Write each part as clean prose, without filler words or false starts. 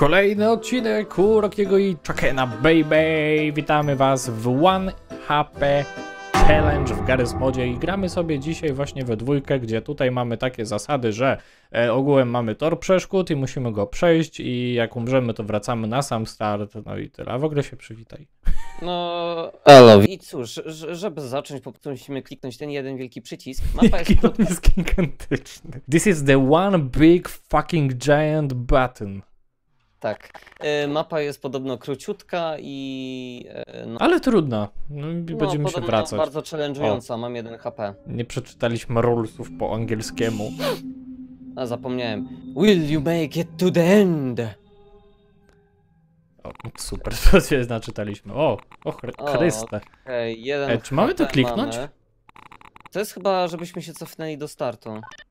Kolejny odcinek Urokiego i Chukena, baby! Witamy was w 1 HP Challenge w Garry's Modzie i gramy sobie dzisiaj właśnie we dwójkę, gdzie tutaj mamy takie zasady, że ogółem mamy tor przeszkód i musimy go przejść i jak umrzemy, to wracamy na sam start, no i tyle. A w ogóle się przywitaj. No, elo. I cóż, żeby zacząć, po prostu musimy kliknąć ten jeden wielki przycisk. Mapa jest krótka. Jest gigantyczny. This is the one big fucking giant button. Tak. Mapa jest podobno króciutka i... No, Ale trudna. No, będziemy się wracać. Bardzo challenge'ująca, mam 1 HP. Nie przeczytaliśmy rulesów po angielskiemu. A zapomniałem. Will you make it to the end? O, super, to się naczytaliśmy. O Chryste. Okay, 1 czy mamy to kliknąć? Mamy. To jest chyba, żebyśmy się cofnęli do startu.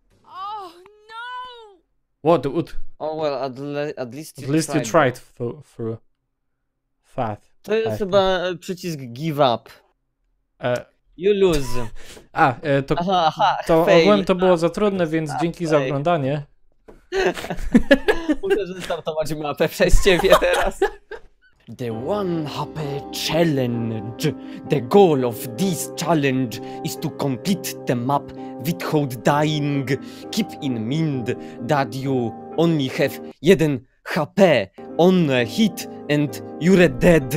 What? Oh well, at least you tried through that. To jest chyba przycisk give up. You lose. To ogółem to było za trudne, więc dzięki za oglądanie. Muszę restartować mapę przez ciebie teraz. The 1 HP Challenge. The goal of this challenge is to complete the map without dying. Keep in mind that you only have 1 HP on a hit and you're dead.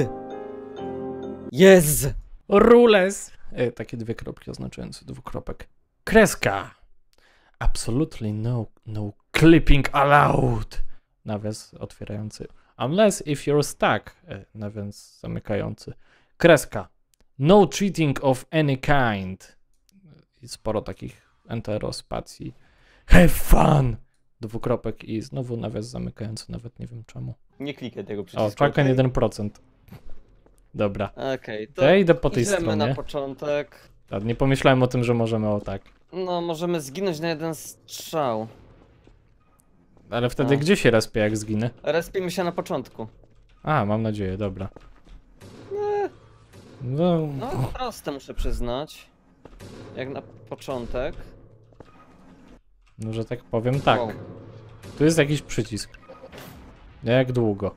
Yes! Rules! Takie 2 kropki oznaczające dwukropek. Kreska! Absolutely no clipping allowed! Nawias otwierający. Unless if you're stuck. Nawias zamykający. Kreska. No cheating of any kind. I sporo takich enterospacji. Have fun! Dwukropek i znowu nawias zamykający, nawet nie wiem czemu. Nie klikaj tego przycisku. O, Chuken 1%. Dobra. Okej, to ja idę po tej stronie. na początek. Tak, nie pomyślałem o tym, że możemy o tak. No, możemy zginąć na 1 strzał. Ale wtedy gdzie się respię, jak zginę? Respimy się na początku. A, mam nadzieję, dobra. No, proste muszę przyznać. Jak na początek. No, że tak powiem, tak. Wow. Tu jest jakiś przycisk. Jak długo?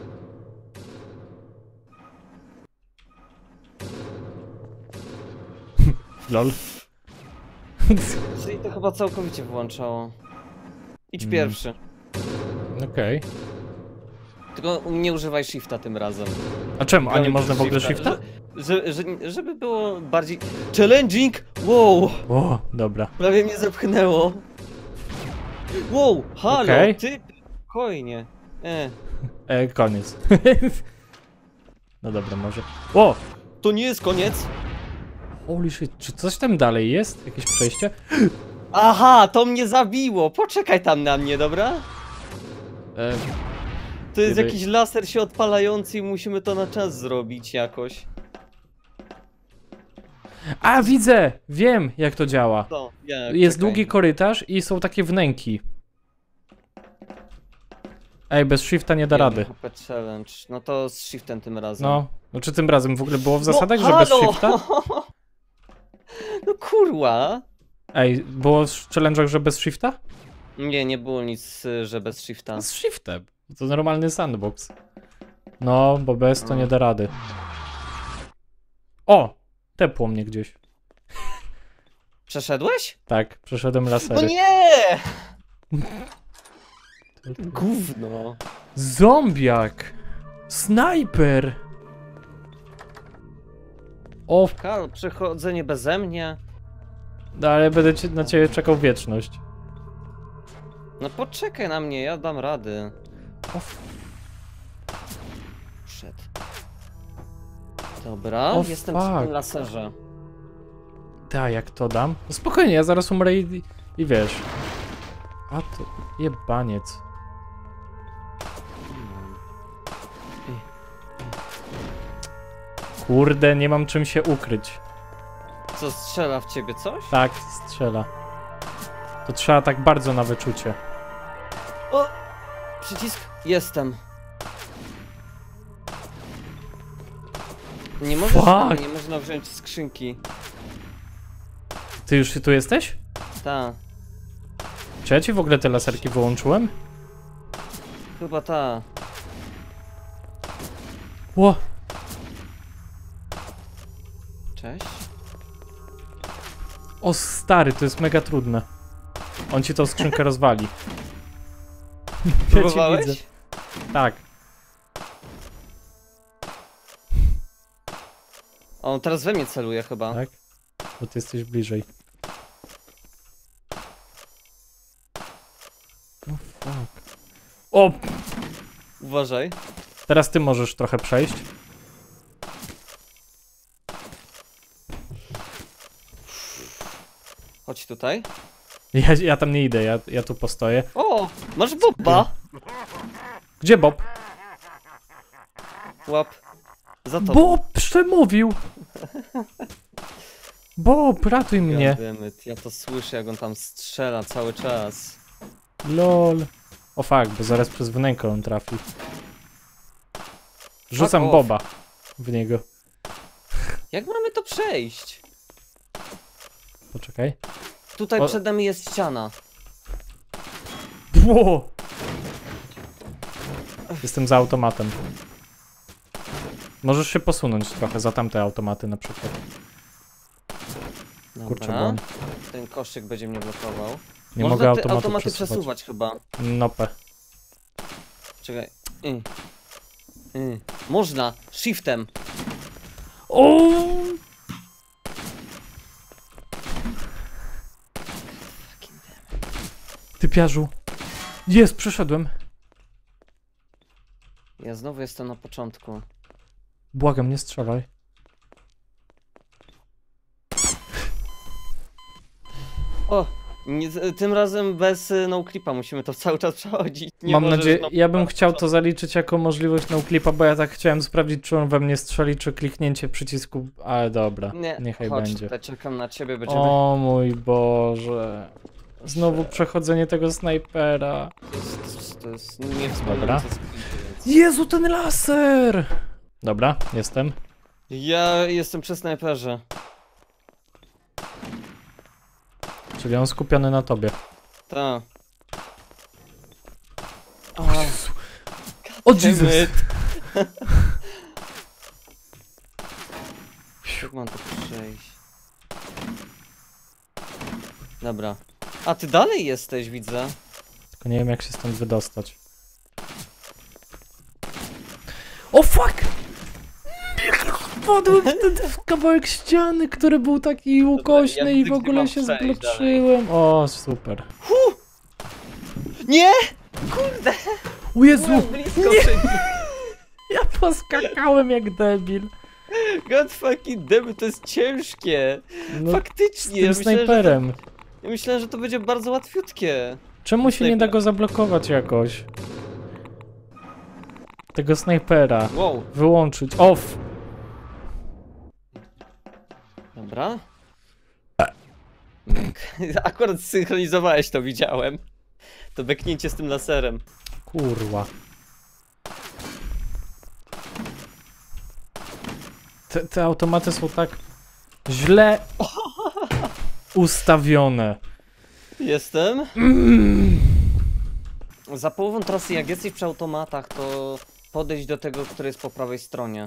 Lol. Czyli to chyba całkowicie wyłączało. Idź pierwszy. Okej. Tylko nie używaj shifta tym razem. A czemu? A nie można w ogóle shifta? Żeby było bardziej... Challenging! Wow! O, dobra. Prawie mnie zepchnęło. Wow! Halo! Okej. Ty! Spokojnie. Koniec. No dobra, może. O! To nie jest koniec? Holy shit, czy coś tam dalej jest? Jakieś przejście? Aha, to mnie zabiło! Poczekaj tam na mnie, dobra? To jest jakiś laser się odpalający i musimy to na czas zrobić jakoś. A, widzę! Wiem, jak to działa. No, Jest długi korytarz i są takie wnęki. Ej, bez shifta nie da rady. HP challenge. No to z shiftem tym razem. No, czy tym razem w ogóle było w zasadach, że bez shifta? No kurwa. Ej, było w challenge'ach, że bez shifta? Nie było nic, że bez shifta. Z shiftem. To normalny sandbox. No, bo bez to nie da rady. O! Tepło mnie gdzieś. Przeszedłeś? Tak, przeszedłem lasery. No nie! Gówno. Zombiak! Snajper! O, Karol, przechodzenie beze mnie. no, ale będę na ciebie czekał wieczność. No poczekaj na mnie, ja dam rady. Szedł. Dobra, jestem przy tym laserze. Tak, jak to dam? No spokojnie, ja zaraz umrę i wiesz. A to jebaniec. Kurde, nie mam czym się ukryć. Co, strzela w ciebie coś? Tak, strzela. To trzeba tak bardzo na wyczucie. O! Przycisk? Jestem. Nie można wziąć skrzynki. Ty już tu jesteś? Tak. Czy ja ci w ogóle te laserki wyłączyłem? Chyba ta. Ło! Cześć. O stary, to jest mega trudne. On ci tą skrzynkę rozwali. Ja cię Próbowałeś? widzę. Tak. On teraz we mnie celuje chyba. Tak? Bo ty jesteś bliżej. O fuck. O! Uważaj. Teraz ty możesz trochę przejść. Chodź tutaj. Ja tam nie idę, ja tu postoję. O! Masz Boba! Gdzie Bob? Łap. Za to. Bob przemówił! Bob, ratuj mnie! Goddammit, ja to słyszę, jak on tam strzela cały czas. LOL. O fuck, bo zaraz przez wnękę on trafi. Rzucam off. Boba w niego. Jak mamy to przejść? Poczekaj. Tutaj O. przed nami jest ściana. Ło! Jestem za automatem. Możesz się posunąć trochę za tamte automaty na przykład. Kurczę, bo Dobra. on... Ten koszyk będzie mnie blokował. Nie Można mogę te automatu automaty przesuwać. przesuwać chyba. Nope. Czekaj. Można. Shiftem. O! Typiarzu. Jest, przeszedłem. Ja znowu jestem na początku. Błagam, nie strzelaj. O! Nie, tym razem bez no-clipa musimy to cały czas przechodzić. Nie Mam możesz nadzieję, no- ja bym chciał to zaliczyć jako możliwość no-clipa, bo ja tak chciałem sprawdzić, czy on we mnie strzeli, czy kliknięcie przycisku, ale dobra, Nie, niechaj chodź, będzie. tutaj czekam na ciebie, będziemy... O mój Boże. Znowu przechodzenie tego snajpera. To jest niewspomniane. Dobra. Jezu, ten laser! Dobra, jestem. Ja jestem przy snajperze. Czyli on skupiony na tobie. Tak. O Jezus! Jak mam to przejść? Dobra. A ty dalej jesteś, widzę. Tylko nie wiem, jak się stąd wydostać. O fuck! Wpadłem w ten kawałek ściany, który był taki ukośny ja i w nigdy ogóle mam się przejść zbloczyłem. O, super. Nie! Kurde! O Jezu! Byłem blisko Nie! przy nim. Ja poskakałem jak debil. God fucking damn, to jest ciężkie. No, z Faktycznie, tym snajperem. Ja myślałem, że to będzie bardzo łatwiutkie. Czemu się nie da snajper. go zablokować jakoś? Tego snajpera. Wow. Wyłączyć. Off! Dobra. Akurat zsynchronizowałeś to, widziałem. To beknięcie z tym laserem. Kurwa. Te automaty są tak źle ustawione. Jestem. Za połową trasy, jak jesteś przy automatach, to podejdź do tego, który jest po prawej stronie.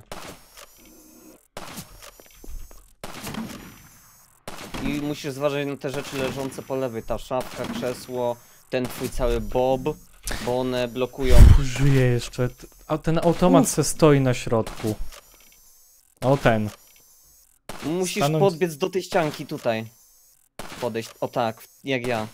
I musisz zważać na te rzeczy leżące po lewej. Ta szafka, krzesło, ten twój cały bob, bo one blokują. Żyje jeszcze. A ten automat se stoi na środku. O ten. Musisz Stanąć- podbiec do tej ścianki tutaj. Podejść, o tak, jak ja.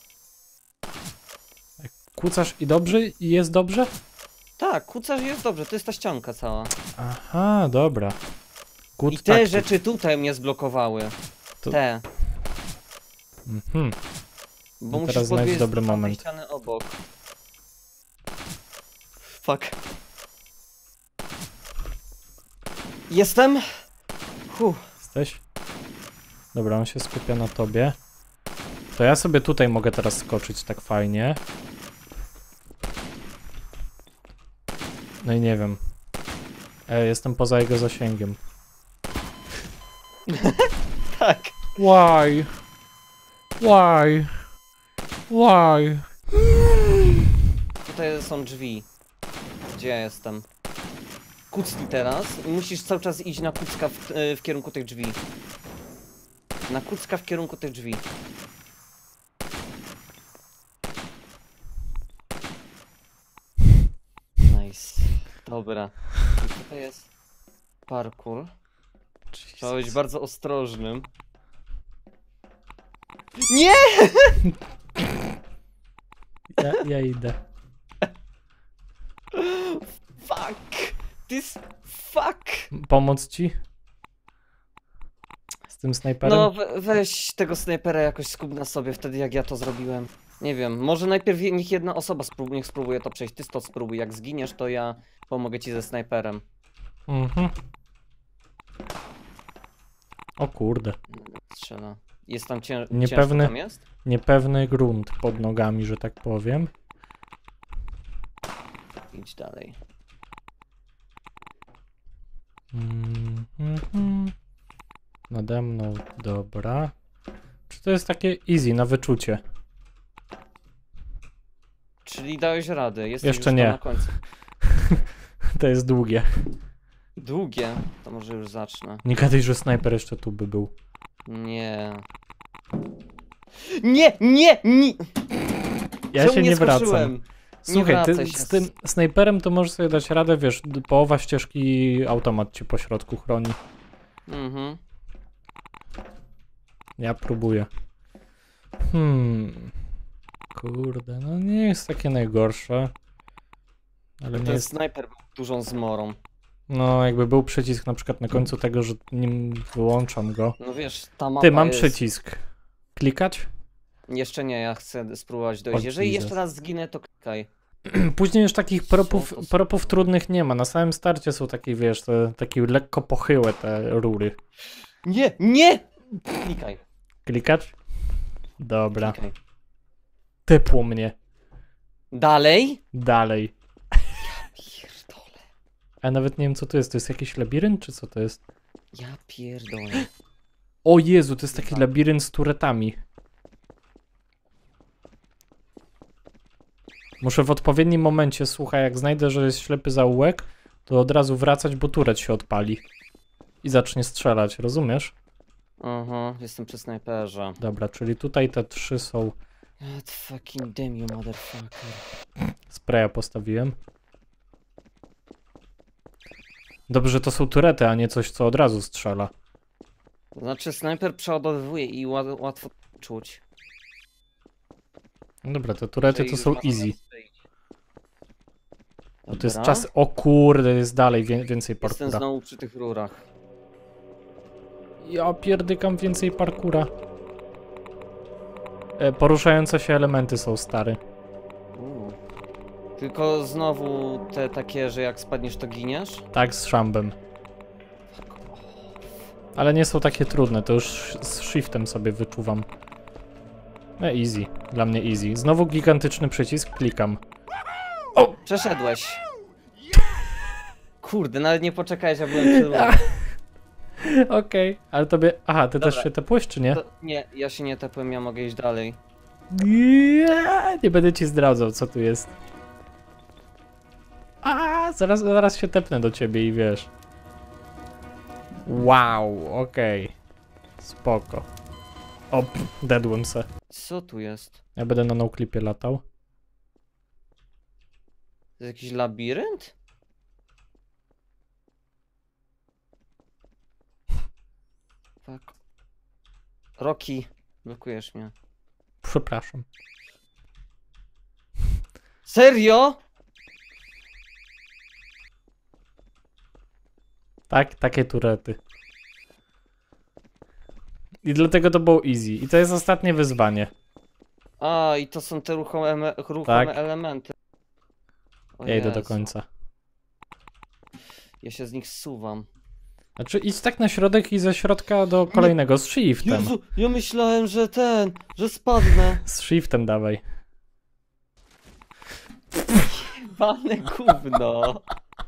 Kucasz i dobrze? I jest dobrze? Tak, kucasz jest dobrze, to jest ta ścianka cała. Aha, dobra. Good I te tactic. rzeczy tutaj mnie zblokowały. To- Te. Mhm. Bo No musisz teraz znajdź podbiec dobry do tamtej moment. ściany obok. Fuck. Jestem? Jesteś? Dobra, on się skupia na tobie. To ja sobie tutaj mogę teraz skoczyć tak fajnie. No i nie wiem. Jestem poza jego zasięgiem. Tak. Why? Why? Why? Tutaj są drzwi. Gdzie ja jestem? kucnij teraz i musisz cały czas iść na kucka w kierunku tych drzwi. Na kucka w kierunku tych drzwi. Nice. Dobra. I tutaj jest parkour. Trzeba być bardzo ostrożnym. Nie! Ja idę. Fuck! This fuck! Pomóc ci? Z tym snajperem? No weź tego snajpera jakoś skup na sobie wtedy jak ja to zrobiłem. Nie wiem, może najpierw niech jedna osoba niech spróbuje to przejść. Ty to spróbuj, jak zginiesz to ja pomogę ci ze snajperem. Mhm. O kurde. Strzela. Jest tam ciężko Niepewny, tam jest? niepewny grunt pod nogami, że tak powiem. Idź dalej. Nade mną, dobra. Czy to jest takie easy, na wyczucie? Czyli dałeś radę, jesteś Jeszcze już nie. tam na końcu. To jest długie. Długie? To może już zacznę. Nie gadaj, że snajper jeszcze tu by był. Nie. Nie, nie, nie! Ja Czemu się nie wracam. skoczyłem? Słuchaj, ty wracaj się. z tym snajperem to możesz sobie dać radę, wiesz, połowa ścieżki automat ci po środku chroni. Mhm. Ja próbuję. Kurde, no nie jest takie najgorsze. Ale nie Ten jest... snajper był dużą zmorą. No, jakby był przycisk na przykład na końcu tego, że nim wyłączam go. No wiesz, ta mapa Ty, mam jest... przycisk. Klikać? Jeszcze nie, ja chcę spróbować dojść. O, Jeżeli Jesus. jeszcze raz zginę, to klikaj. Później już takich to propów trudnych nie ma. Na samym starcie są takie, wiesz, takie lekko pochyłe te rury. Nie, nie! Klikaj, Klikać? Dobra. klikaj. Typło mnie. Dalej? Dalej. Pierdolę. A nawet nie wiem, co to jest. To jest jakiś labirynt, czy co to jest? Ja pierdolę. O Jezu, to jest taki Tak. labirynt z turetami. Muszę w odpowiednim momencie, słuchaj, jak znajdę, że jest ślepy zaułek, to od razu wracać, bo turet się odpali. I zacznie strzelać, rozumiesz? Aha, jestem przy snajperze. Dobra, czyli tutaj te 3 są... God fucking damn you, motherfucker. Spraya postawiłem. Dobrze, że to są turety, a nie coś, co od razu strzela. Znaczy, snajper przeładowuje i łatwo czuć. No dobra, te turety Jeżeli to już są można easy. strzelić. Bo to jest Dobra. czas... O kurde, jest dalej, więcej Jestem parkura. znowu przy tych rurach. Ja pierdykam więcej parkura. Poruszające się elementy są stare. Tylko znowu te takie, że jak spadniesz to giniesz? Tak, z szambem. Ale nie są takie trudne, to już z shiftem sobie wyczuwam. Easy, dla mnie easy. Znowu gigantyczny przycisk, klikam. Przeszedłeś. Kurde, nawet nie poczekałeś, ja byłem przy rurach. Okej, ale tobie... Aha, ty Dobra. też się tepłeś, czy nie? Nie, ja się nie tepłem, ja mogę iść dalej. Nie będę ci zdradzał, co tu jest. Zaraz się tepnę do ciebie i wiesz. Wow, okej. Spoko. O, dedłem se. Co tu jest? Ja będę na noclipie latał. To jest jakiś labirynt? Fuck. Rocky, blokujesz mnie. Przepraszam. Serio? Tak, takie turety. I dlatego to było easy. I to jest ostatnie wyzwanie. A, i to są te ruchome Tak. elementy. O Ja idę do Jezu. końca. Ja się z nich zsuwam. Znaczy idź tak na środek i ze środka do kolejnego z shiftem. Jezu, ja myślałem, że spadnę. Z shiftem dawaj. Pane gówno.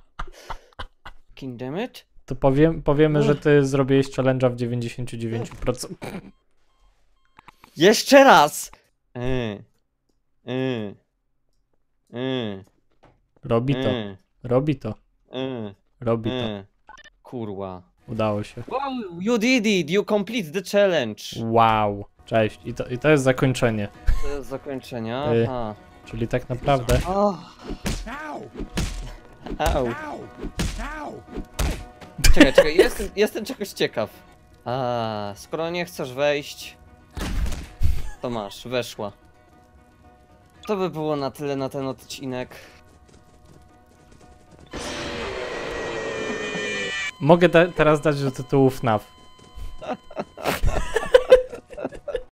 King damn it. To powiemy, że ty zrobiłeś challenge'a w 99%. Jeszcze raz! Robi to. Robi to. Robi to. Kurwa. Udało się. Wow, you did it! You complete the challenge! Wow. Cześć. I to jest zakończenie. To jest zakończenie, aha. Czyli tak naprawdę... Oh. Au. Czekaj, jestem czegoś ciekaw. Skoro nie chcesz wejść, to masz, weszła. To by było na tyle na ten odcinek. Mogę teraz dać do tytułu FNAF.